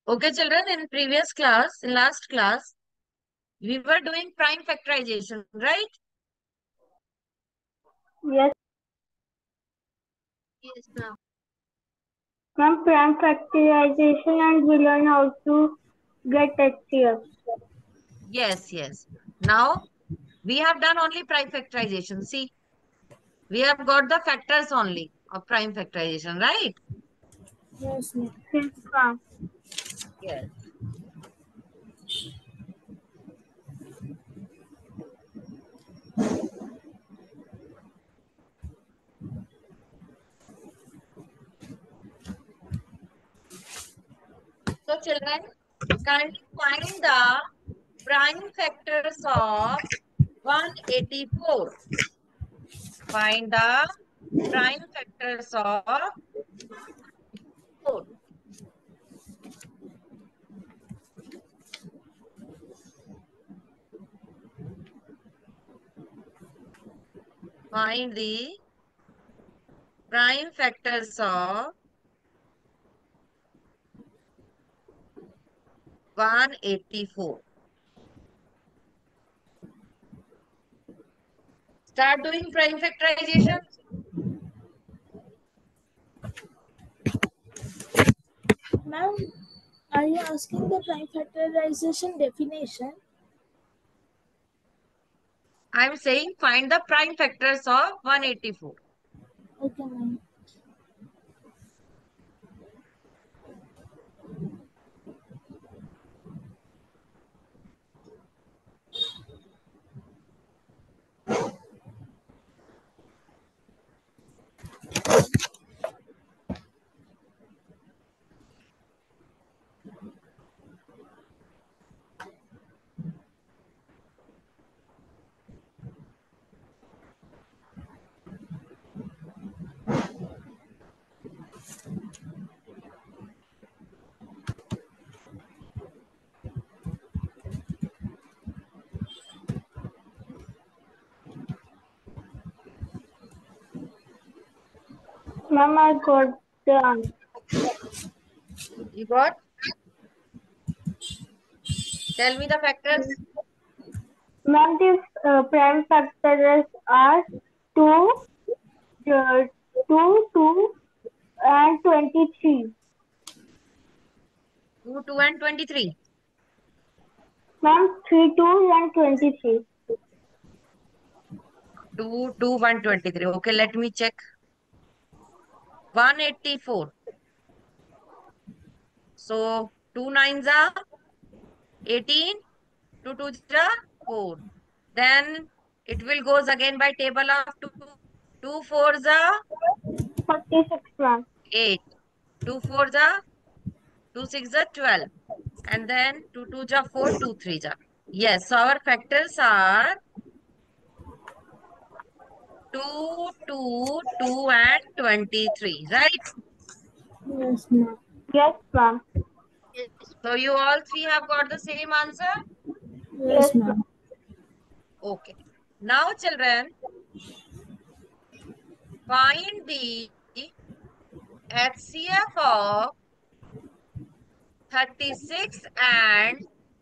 Okay, children, in previous class, in last class, we were doing prime factorization, right? Yes, Yes, ma'am. ma'am, prime factorization and we learn how to get HCF. Yes. Now, we have done only prime factorization. See, we have got the factors only of prime factorization, right? Yes, ma'am. Yes, ma'am. Yes. So, children, kindly find the prime factors of 184. Find the prime factors of 4. Find the prime factors of 184. Start doing prime factorization. Ma'am, are you asking the prime factorization definition? I'm saying find the prime factors of 184. Okay, ma'am. Ma'am, I got the answer. You got? Tell me the factors. Ma'am, these prime factors are 2, 2, and 23. 2, 2 and 23. Ma'am, 3, 2 and 23. 2, 2, 1, 23. Okay, let me check. 184. So, 2 nines are 18, 2 twos are 4. Then it will goes again by table of 2. 2 fours are 46, ma'am. 8. 2 fours are 2 6 are 12. And then 2 2 are 4, 2 3 are. Yes, so our factors are 2, 2, 2 and 23, right? Yes, ma'am. Yes, ma'am. So you all three have got the same answer? Yes, Yes, ma'am. Okay. Now children, find the HCF of 36 and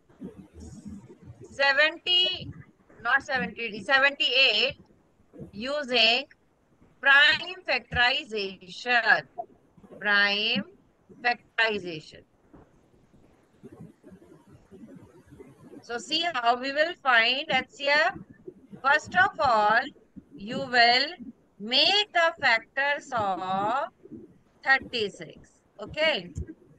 70, not 70, 78 using prime factorization. Prime factorization. So see how we will find HCF. First of all, you will make the factors of 36. Okay.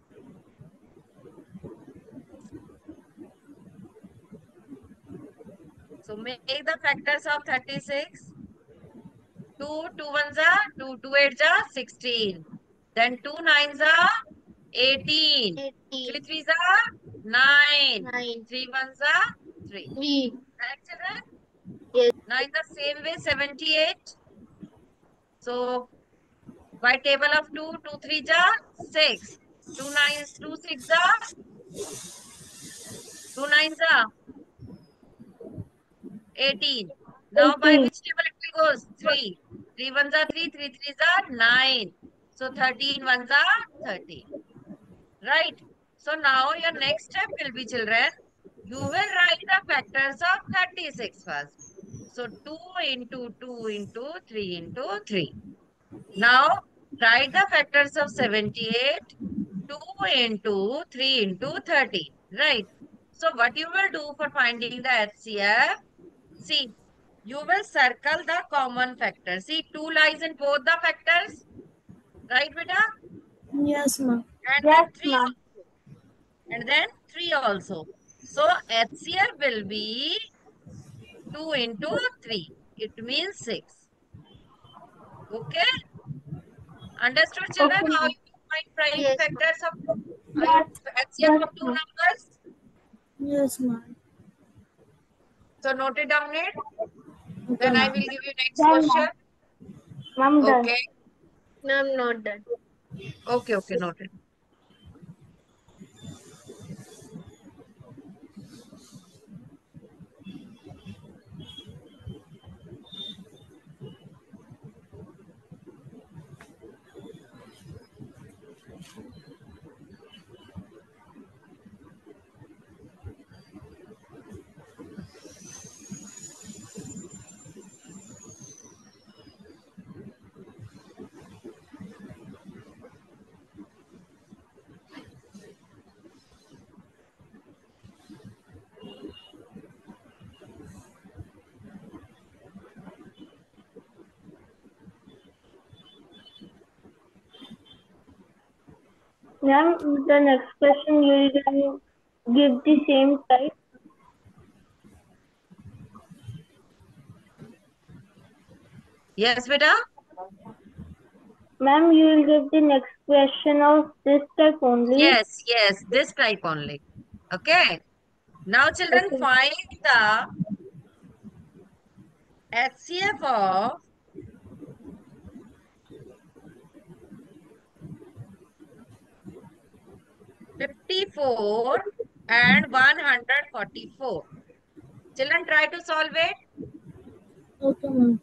So make the factors of 36. 2, 2 ones are 2, 2 eights are 16. Then 2 nines are 18. 3 threes are 9. 3 ones are 3. Right, children? Now in the same way, 78. So by table of 2, 2 threes are 6. 2 nines, 2 6 are 2 nines are 18. Now by 18. which table it will goes? 3. 3 ones are 3, 3 threes are 9. So 13 ones are 13. Right? So now your next step will be, children, you will write the factors of 36 first. So 2 into 2 into 3 into 3. Now write the factors of 78, 2 into 3 into 30. Right. So what you will do for finding the HCF? See, you will circle the common factor. See, 2 lies in both the factors. Right, beta? Yes, ma'am. And Yes, then 3 ma'am. also. And then 3 also. So HCF will be 2 into 3. It means 6. Okay? Understood, children? Okay, How ma'am. you find prime Yes, ma'am. factors of Yes, HCF yes, of two ma'am. numbers? Yes, ma'am. So note it down it. Okay, Then I will ma'am. give you next Done, question. ma'am. Ma'am, done. Okay. No, I'm not done. Okay, noted. Ma'am, the next question you will give the same type. Yes, beta? Ma'am, you will give the next question of this type only. Yes, this type only. Okay. Now, children, Okay. find the HCF of 54 and 144. Children, try to solve it. Okay, ma'am.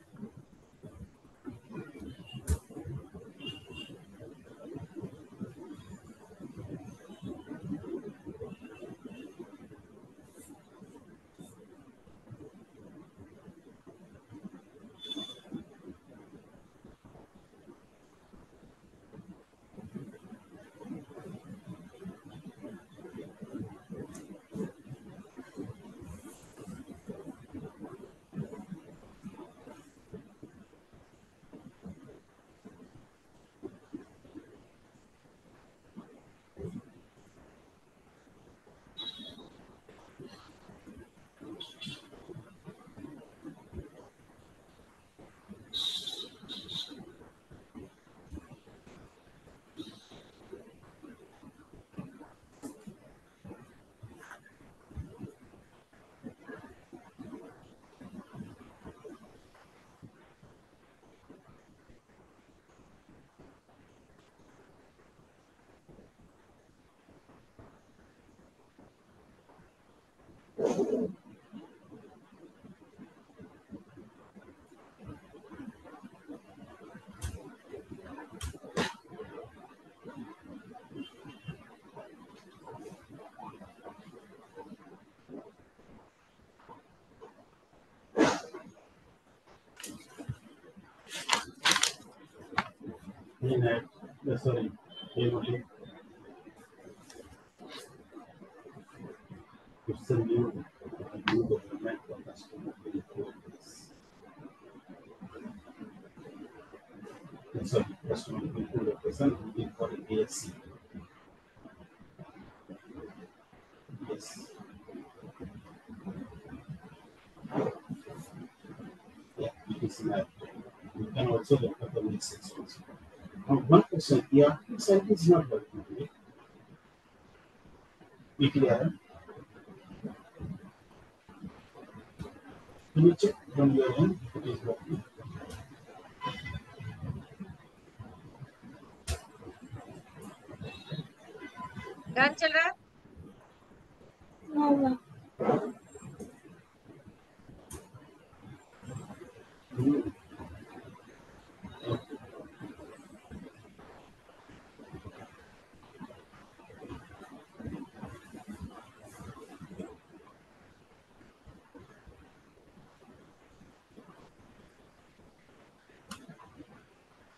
Sorry, it's a new development for customer billing. Sorry, customer billing represent looking for an ASC. Yes. Yeah, it is in that. You can also look at the next expense. Now, one question, yeah, itself is not working. Right? ETR, can you check from your end if it is working? Done, children? No, ma'am. Hmm.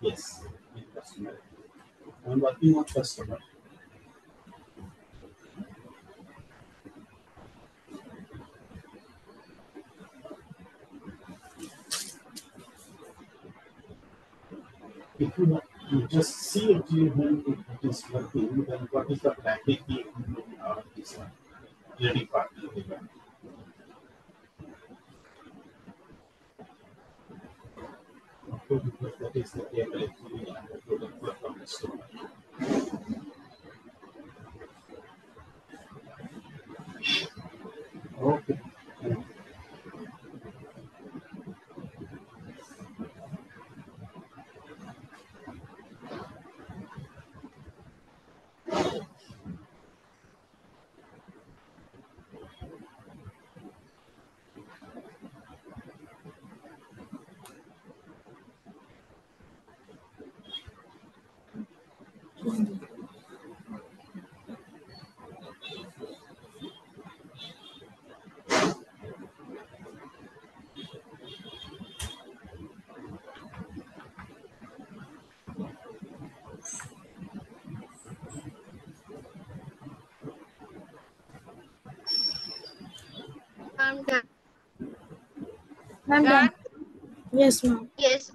Yes, in customer. I'm working on customer. If you just see actually when it is working, then what is the bracket key in this one? Ready part. Okay, because that is the table actually and the product work on the store. Okay. I'm done. I'm Done? done. Yes, ma'am. Yes,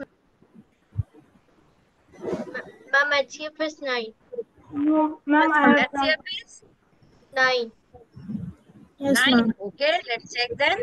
ma'am. HCF is 9. No, ma'am, I have done. HCF is 9. Yes, 9. ma'am. Okay, let's check then.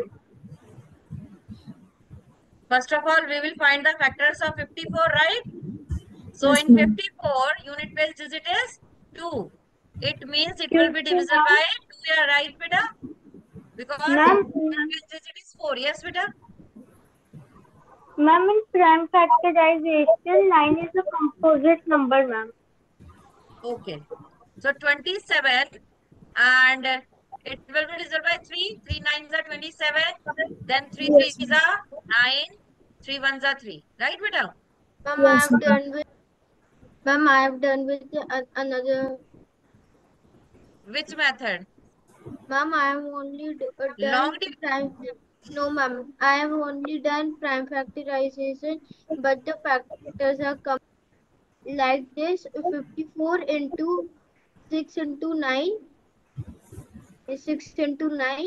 First of all, we will find the factors of 54, right? So Yes, in ma'am. 54, unit place digit is 2. It means it will be 50, divisible ma'am. by 2. You are right, beta? Because Ma'am, unit place digit is 4. Yes, beta? ma'am, in prime factorization, 9 is a composite number, ma'am. Okay. So 27 and it will be divisible by 3. 3 nines are 27. Then 3 Yes, threes ma'am. are 9. 3 ones are 3. Right, beta? Ma'am, Yes, I've ma'am. done with. Ma'am, I've done with another. Which method? Ma'am, I have only Long done division. prime. No, ma'am. I have only done prime factorization, but the factors are come like this: 54 into 6 into 9 is 6 into 9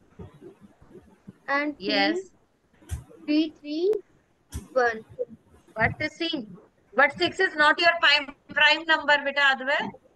and 3, Yes. 3, 3, 1. But see, but 6 is not your prime number, beta Adve.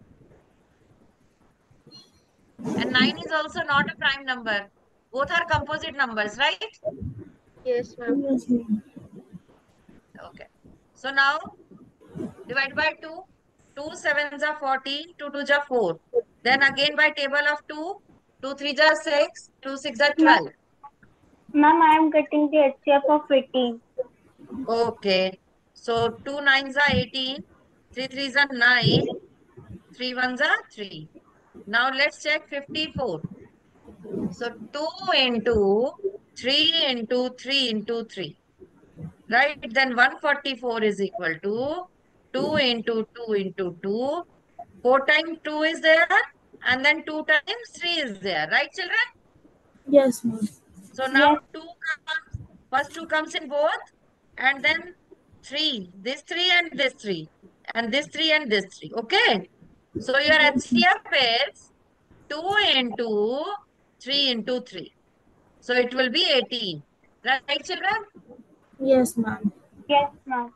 And 9 is also not a prime number. Both are composite numbers, right? Yes, ma'am. Yes, ma'am. Okay. So now divide by 2. 2 sevens are 14, 2 twos are 4. Then again by table of 2, 2 threes are 6, 2 6 are 12. Ma'am, I am getting the HCF of 18. Okay. So 2 nines are 18, 3 threes are 9, 3 ones are 3. Now let's check 54. So 2 into 3 into 3 into 3. Right? Then 144 is equal to 2 into 2 into 2. 4 times 2 is there and then 2 times 3 is there. Right, children? Yes, ma'am. So now Yes, 2 comes, first 2 comes in both and then 3. This 3 and this 3. And this 3 and this 3. Okay? So your HCF is 2 into 3 into 3. So it will be 18. Right, children? Yes, ma'am. yes, ma'am.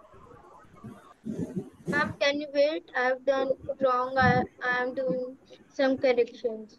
Ma'am, can you wait? I've done wrong. I am doing some corrections.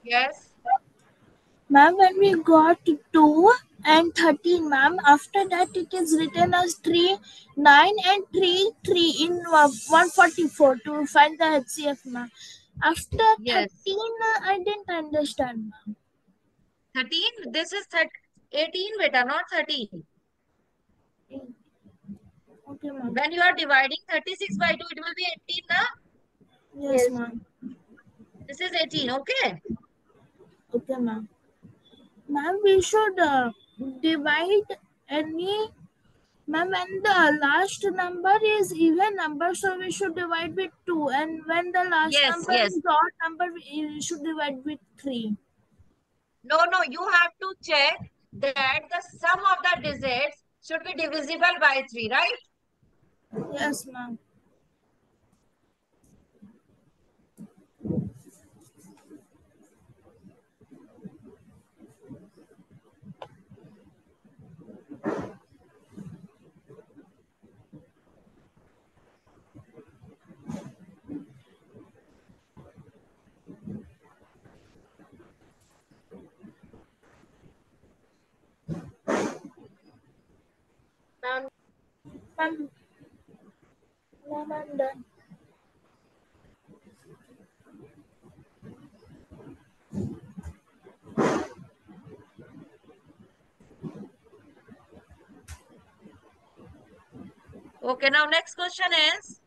Yes. Ma'am, when we got 2 and 13, ma'am, after that it is written as 3, 9 and 3, 3 in 144 to find the HCF, ma'am. After Yes. 13, I didn't understand, ma'am. 13. This is 18, beta, not 13. Okay, ma'am. When you are dividing 36 by 2, it will be 18, na? Yes, Yes. ma'am. This is 18, okay? Okay, ma'am. Ma'am, we should divide any. Ma'am, when the last number is even number, so we should divide with 2. And when the last Yes, number yes. is odd number, we should divide with 3. No, no, you have to check that the sum of the digits should be divisible by 3, right? Yes, ma'am. Ma'am, Ma'am, ma'am, I'm done. Okay, now next question is,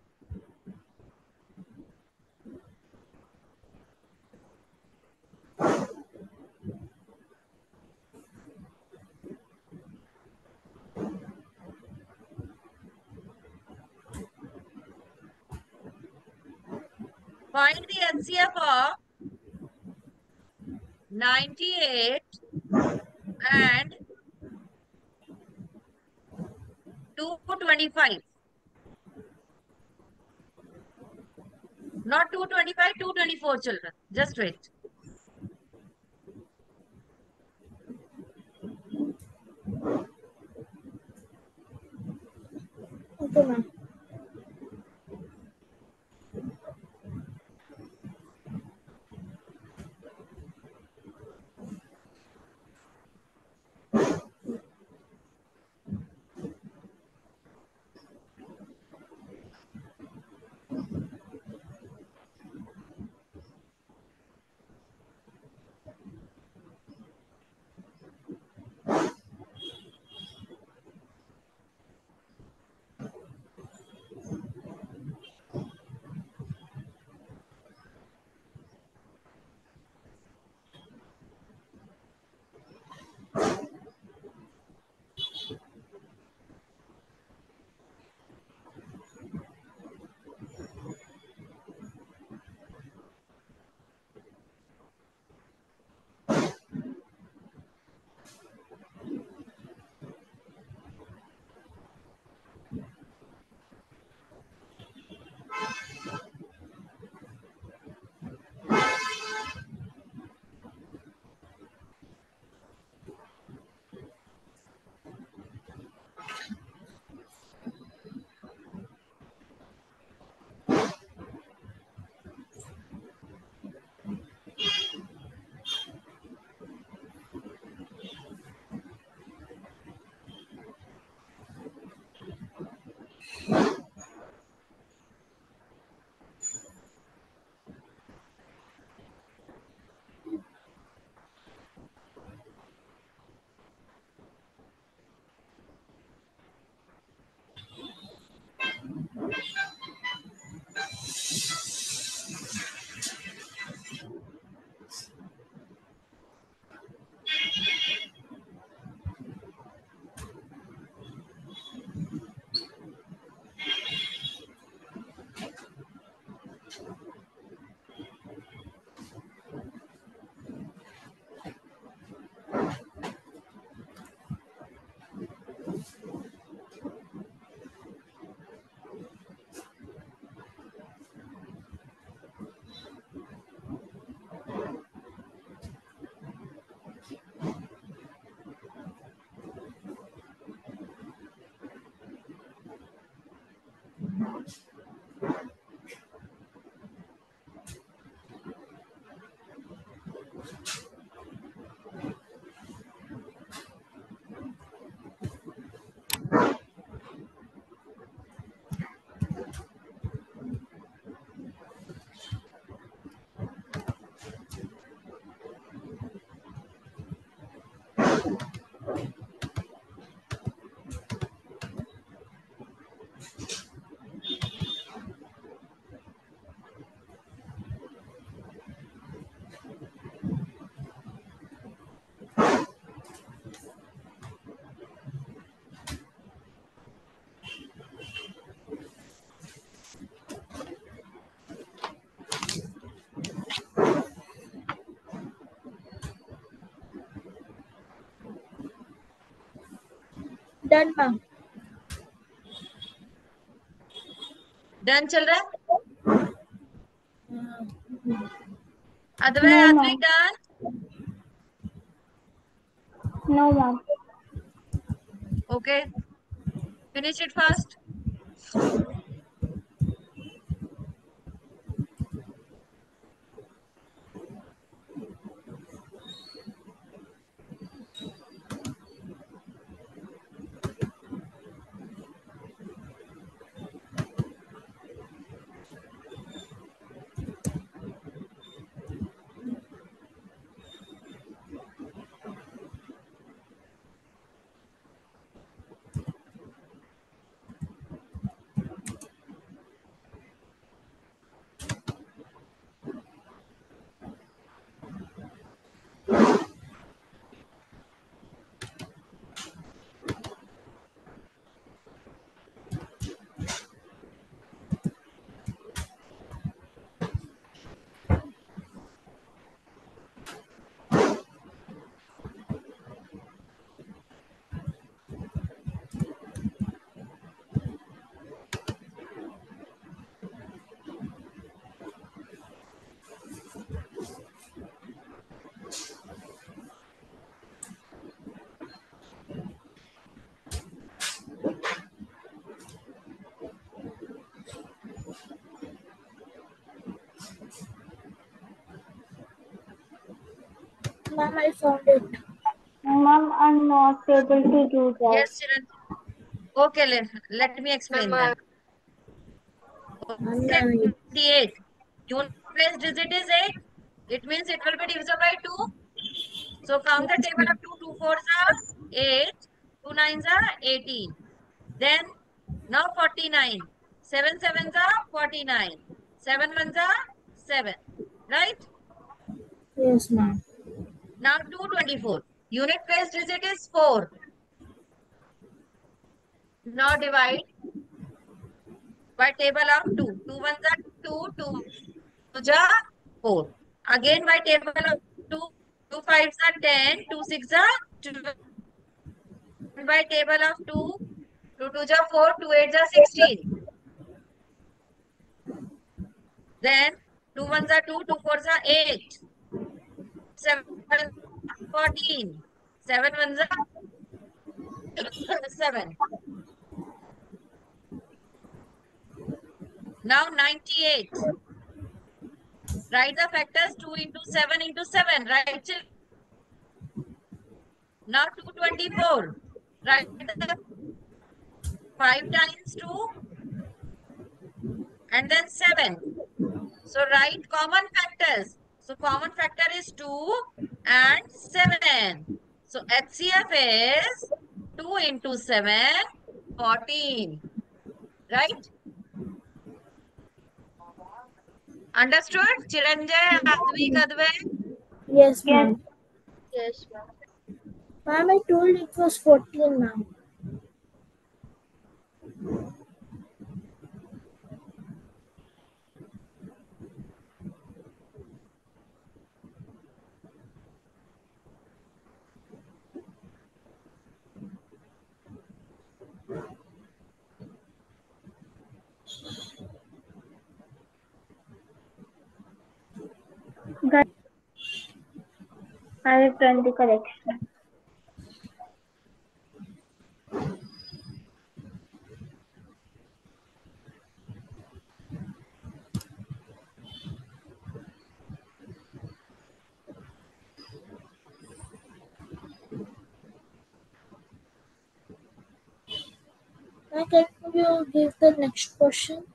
find the HCF of 98 and 225. Not 225, 224, children. Just wait. Okay, ma'am. Done, ma'am. Done चल रहा है? No, Advik ma'am. done? No, ma'am. Okay. Finish it fast. Ma'am, I found it. Ma'am, I'm not able to do that. Yes, Chiranjeev. Okay, let me explain Ma'am, then. Okay, 28. Unit place digit is 8. It means it will be divisible by 2. So count the table of 2. 2 4s are 8. 2 9s are 18. Then now 49. 7 7s are 49. 7 1s are 7. Right? Yes, ma'am. Now 224. Unit place digit is 4. Now divide by table of 2. 2 1s are 2. 2 2s are 4. Again by table of 2. 2 5s are 10. 2 6 are 12. By table of 2. 2 2s are 4. 2 8s are 16. Then 2 1s are 2. 2 4s are 8. 7 14. 7 1s are 7. Now 98. Write the factors 2 into 7 into 7. Right? Now 224. Write the 5 times 2 and then 7. So write common factors. So common factor is 2 and 7. So HCF is 2 into 7, 14. Right? Understood? Chiranjay, Advik, Advait? Yes, ma'am. yes, ma'am. Ma'am, I told it was 14, ma'am. Guys, I have done the correction. Now, can you give the next question?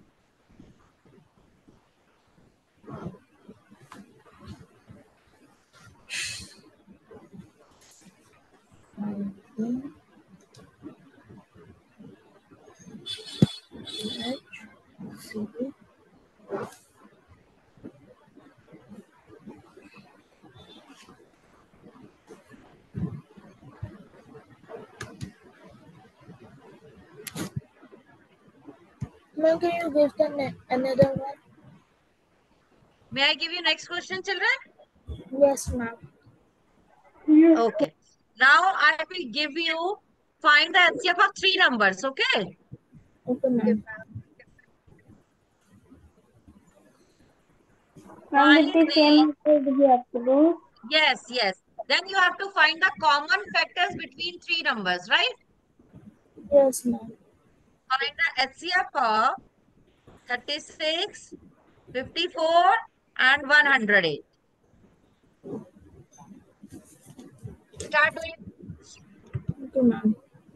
Ma'am, can you give the another one? May I give you next question, children? Yes, ma'am. Yes. Okay. Now I will give you find the LCM of three numbers, okay? Okay, ma'am. Ma'am, with the Find same method we have to do. yes, yes. Then you have to find the common factors between three numbers, right? Yes, ma'am. Find the HCF of 36, 54 and 108. Start doing. Okay, ma'am.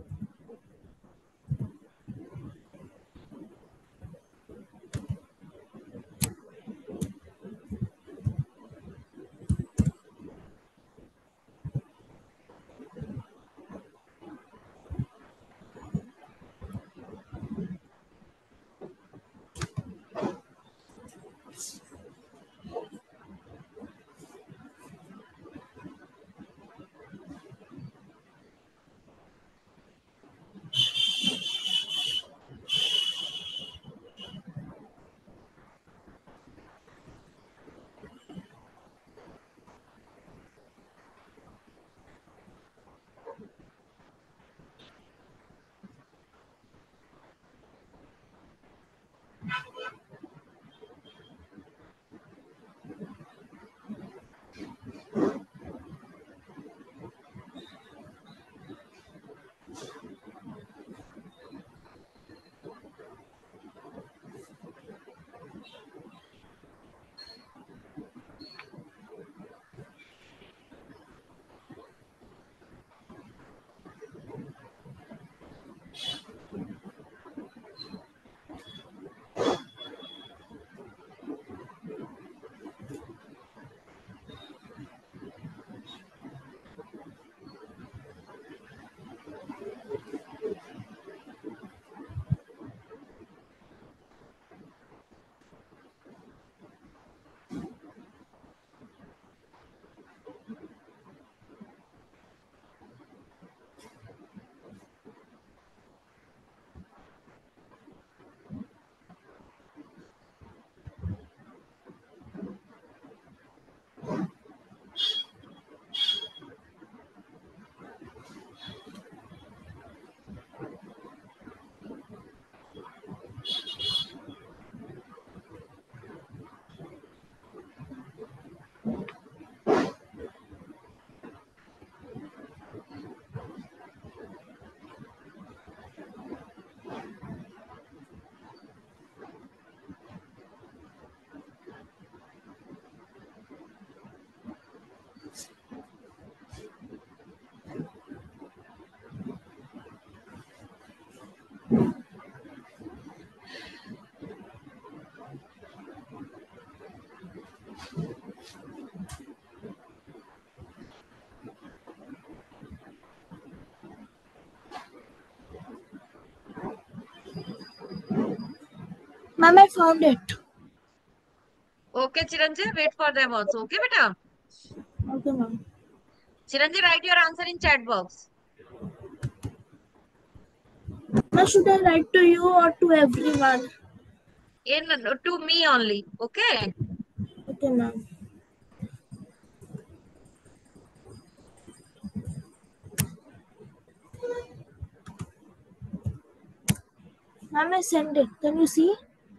Ma'am, I found it. Okay, Chiranjeev, wait for them also. Okay, beta. Okay, ma'am. Chiranjeev, write your answer in chat box. Now, should I write to you or to everyone? To me only. Okay. Okay, ma'am. Ma'am, I sent it. Can you see?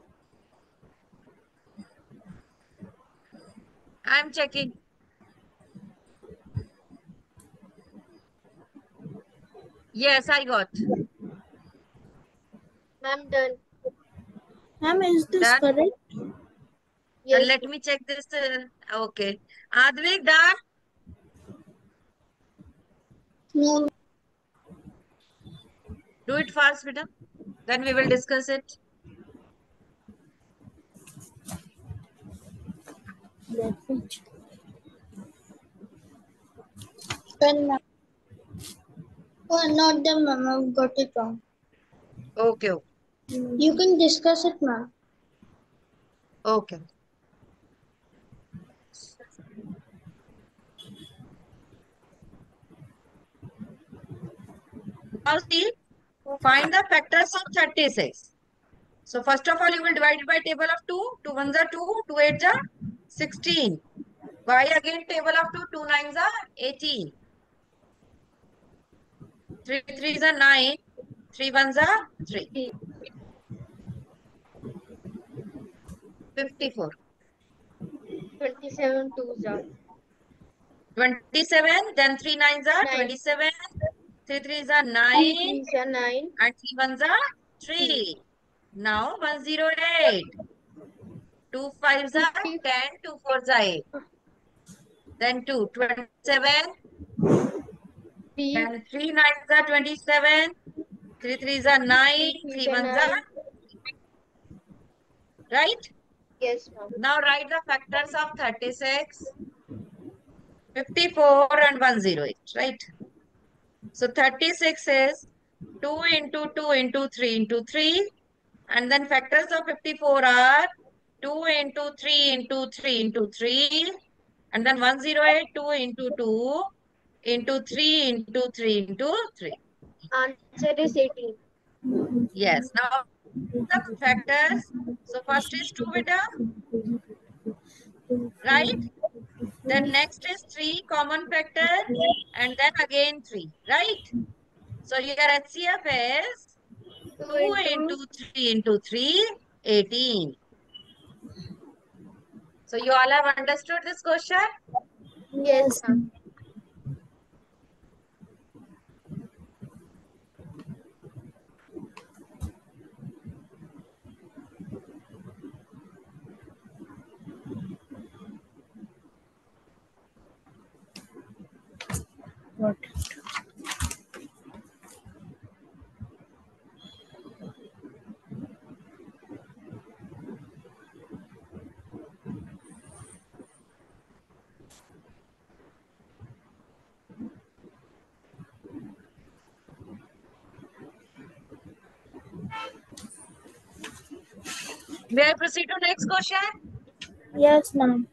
I'm checking. Yes, I got. I'm done. Ma'am, is this Done. correct? Yes. Let me check this. Okay. Advik, done? No. Do it fast, beta. Then we will discuss it. Let me check. Done, ma'am. Oh, not the ma'am. I've got it wrong. Okay. You can discuss it, ma'am. Okay. Now see, find the factors of 36. So first of all, you will divide it by table of 2. 2 ones are 2, 2 eights are 16. By again table of 2, 2 nines are 18. 3 3s are 9. 3 1s are 3. 54. 27 twos are 27. Then 3 9s are 9. 27. 3 3s are 9. 3 threes are 9. And 3 1s are 3. Now 108. 2 5s are 10. 2 4s are 8. Then 2 27. 3 Then 3 9s are 27. 3 3s are 9. 3 3 threes are 1s are 9. right. Yes, ma'am. Now write the factors of 36, 54 and 108, right? So 36 is 2 into 2 into 3 into 3. And then factors of 54 are 2 into 3 into 3 into 3. And then 108, 2 into 2 into 3 into 3 into 3. Answer is 18. Yes. Now the factors. So first is 2 beta, right? Then next is 3 common factor. And then again 3, right? So your HCF is 2 into 3 into 3, 18. So you all have understood this question? Yes, ma'am. What? May I proceed to next question? Yes, ma'am.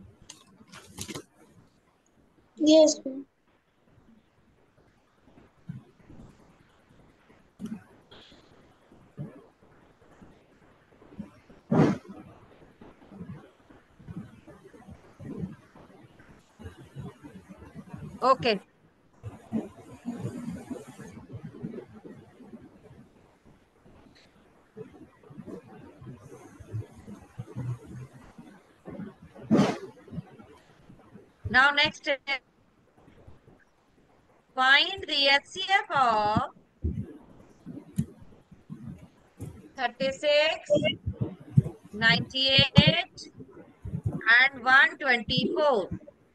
Yes, ma'am. Okay. Now next is find the HCF of 36, 98 and 124.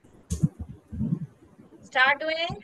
Start doing.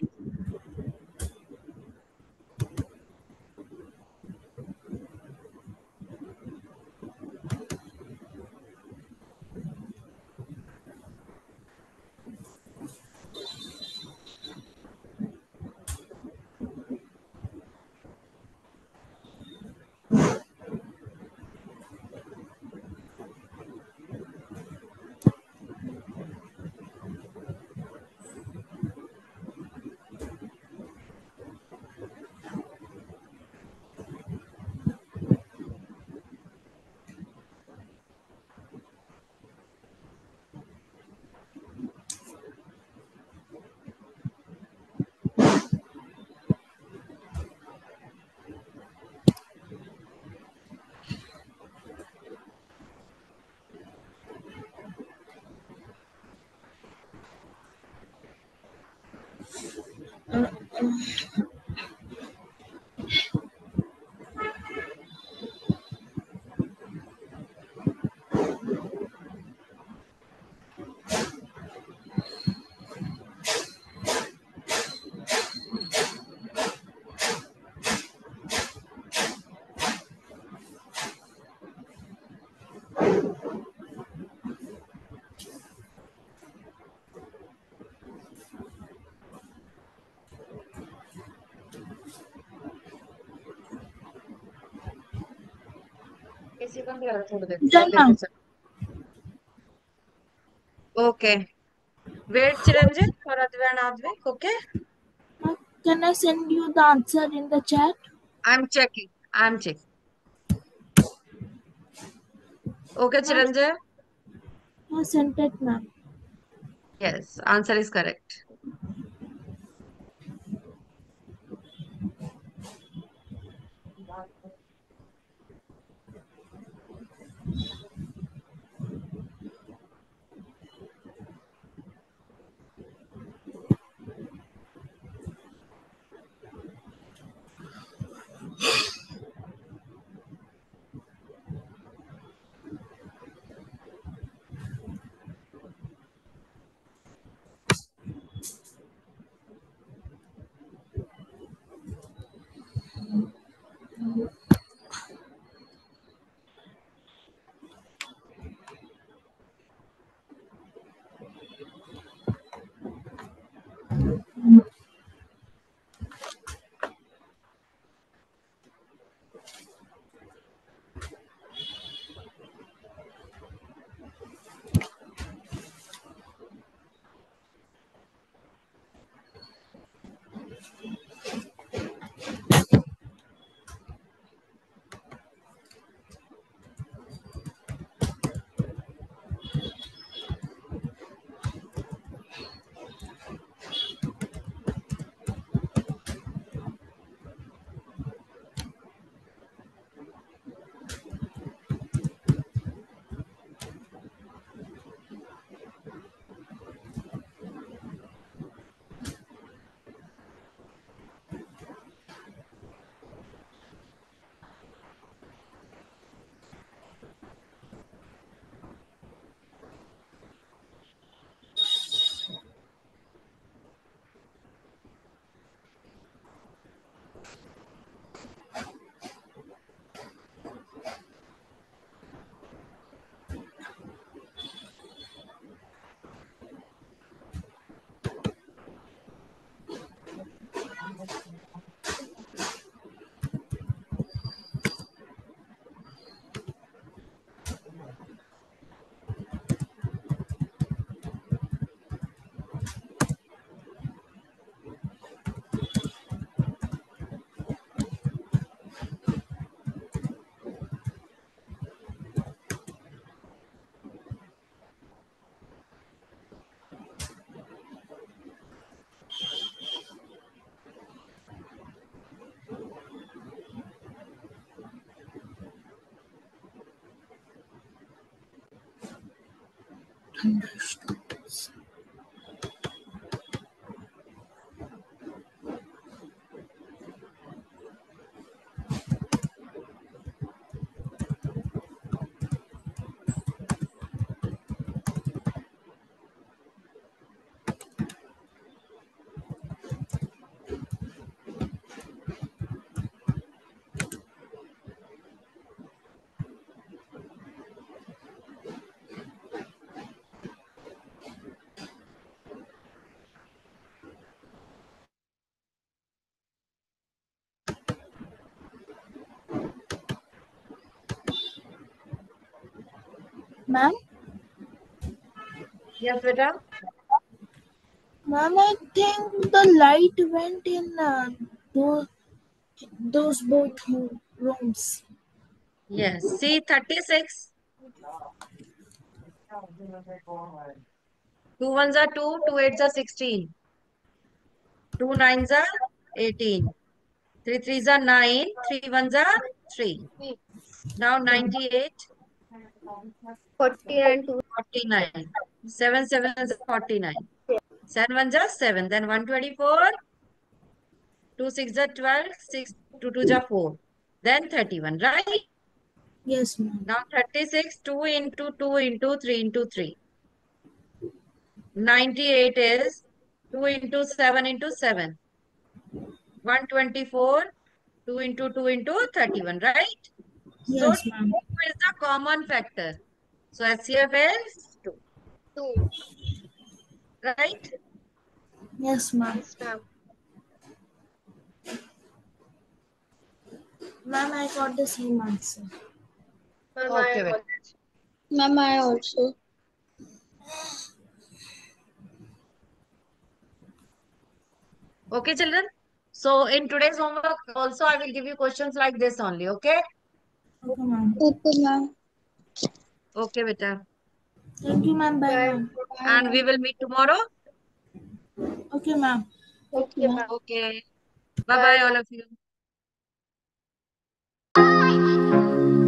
Done, ma'am. Okay. Wait, Chiranjit, for Advai and Advik. Okay. Can I send you the answer in the chat? I'm checking. Okay, Chiranjit. I sent it, ma'am. Yes, answer is correct. Ma'am, Yes, beta. ma'am, I think the light went in those both rooms. Yes. See 36. 2 ones are 2, 2 eights are 16. 2 nines are 18. 3 threes are 9, 3 ones are 3. Now 98, 49 2. 49. 7 sevens are 49. 7 ones are 7. Then 124, 2 six are 12, 6 2 twos are 4. Then 31, right? Yes, ma'am. Now 36, 2 into 2 into 3 into 3. 98 is 2 into 7 into 7. 124, 2 into 2 into 31, right? So 2 Yes, ma'am. is the common factor. So HCF is 2, 2. right? Yes, ma'am. Yes, ma'am. Ma'am, I got the same answer. Ma'am, Okay, I well. Ma'am, I also. Okay, children. So in today's homework also I will give you questions like this only, okay? Okay, ma'am. Okay, ma'am. Okay, beta. Thank you, ma'am. Bye, Bye. ma'am. And we will meet tomorrow. Okay, ma'am. Okay, ma'am. Okay. Bye, Bye-bye, ma'am. all of you. Bye.